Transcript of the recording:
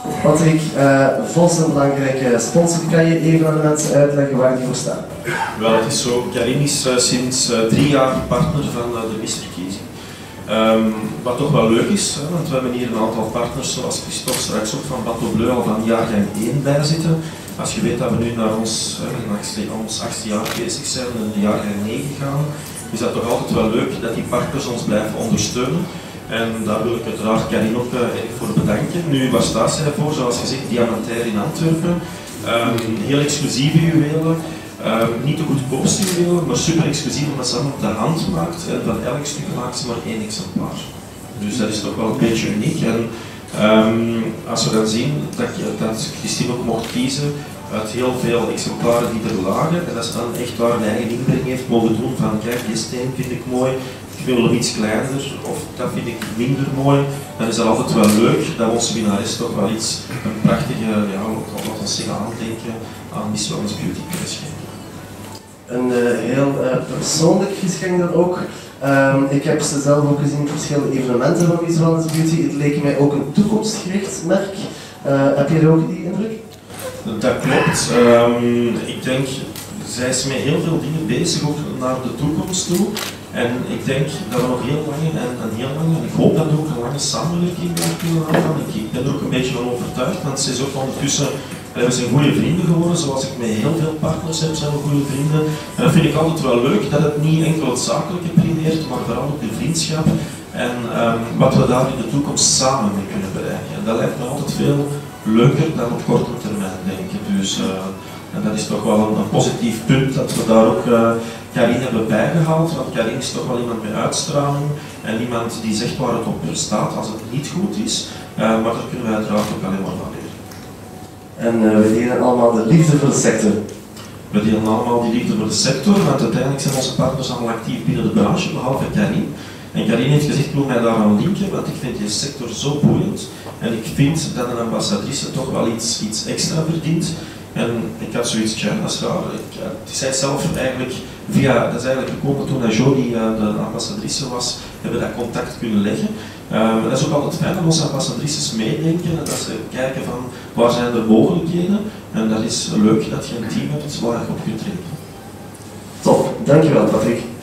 Patrick, Vos, een belangrijke sponsor. Kan je even aan de mensen uitleggen waar die voor staan? Wel, het is zo. Karin is sinds 3 jaar partner van de misverkiezing. Wat toch wel leuk is, hè, want we hebben hier een aantal partners, zoals Christophe straks ook van Bateau Bleu, al van jaargang 1 bij zitten. Als je weet dat we nu naar ons 8e jaar bezig zijn en in jaargang 9 gaan, is dat toch altijd wel leuk dat die partners ons blijven ondersteunen. En daar wil ik uiteraard Karin ook erg voor bedanken. Nu, waar staat zij voor? Zoals gezegd, Diamantair in Antwerpen. Heel exclusieve juwelen. Niet de goedkoopste juwelen, maar super exclusief omdat ze allemaal op de hand maakt. En van elk stuk maakt ze maar 1 exemplaar. Dus dat is toch wel een beetje uniek. En als we dan zien dat Christine ook mocht kiezen uit heel veel exemplaren die er lagen, en dat ze dan echt waar een eigen inbreng heeft mogen doen van kijk, die steen vind ik mooi, ik wil hem iets kleiner, of dat vind ik minder mooi, dan is dat altijd wel leuk dat onze winnares toch wel iets, een prachtige, ja, wat ons zeggen, aandenken aan Miss Wellness Beauty kunnen schenken. Een heel persoonlijk geschenk dan ook. Ik heb ze zelf ook gezien op verschillende evenementen van Miss Wellness Beauty. Het leek mij ook een toekomstgericht merk. Heb jij ook die indruk? Dat klopt. Ik denk, zij is met heel veel dingen bezig, ook naar de toekomst toe. En ik denk dat we nog heel lang en ik hoop dat we ook een lange samenwerking kunnen aangaan. Ik ben er ook een beetje van overtuigd, want ze is ook ondertussen, we zijn goede vrienden geworden, zoals ik met heel veel partners heb, zijn we goede vrienden. En dat vind ik altijd wel leuk, dat het niet enkel het zakelijke primeert, maar vooral ook de vriendschap. En wat we daar in de toekomst samen mee kunnen bereiken. En dat lijkt me altijd veel leuker dan op korte termijn, denk ik. Dus, en dat is toch wel een positief punt dat we daar ook Karin hebben bijgehaald, want Karin is toch wel iemand met uitstraling en iemand die zegt waar het op staat als het niet goed is, maar daar kunnen wij uiteraard ook alleen maar van leren. En we delen allemaal de liefde voor de sector. We delen allemaal die liefde voor de sector, want uiteindelijk zijn onze partners allemaal actief binnen de branche, behalve Karin. En Karin heeft gezegd, ik wil mij daaraan linken, want ik vind die sector zo boeiend en ik vind dat een ambassadrice toch wel iets extra verdient. En ik had zoiets, tja, dat is raar. Zij zelf eigenlijk, dat is eigenlijk gekomen toen Jodie de ambassadrice was, hebben we dat contact kunnen leggen. Dat is ook altijd fijn dat onze ambassadrices meedenken en dat ze kijken van waar zijn er mogelijkheden. En dat is leuk dat je een team hebt waar je op kunt rekenen. Top, dankjewel Patrick.